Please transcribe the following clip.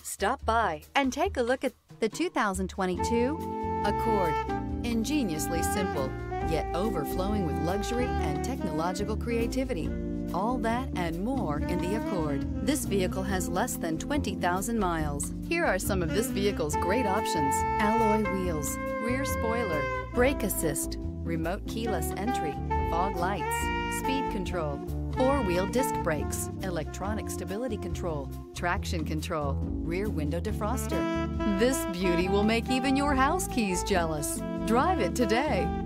Stop by and take a look at the 2022 Accord. Ingeniously simple, yet overflowing with luxury and technological creativity. All that and more in the Accord. This vehicle has less than 20,000 miles. Here are some of this vehicle's great options: alloy wheels, rear spoiler, brake assist, remote keyless entry, fog lights, speed control, four-wheel disc brakes, electronic stability control, traction control, rear window defroster. This beauty will make even your house keys jealous. Drive it today.